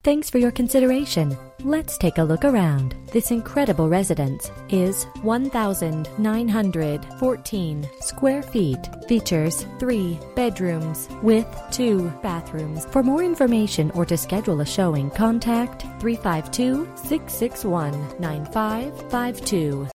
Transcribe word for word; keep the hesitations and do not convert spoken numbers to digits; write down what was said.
Thanks for your consideration. Let's take a look around. This incredible residence is one thousand nine hundred fourteen square feet. Features three bedrooms with two bathrooms. For more information or to schedule a showing, contact three five two, six six one, nine five five two.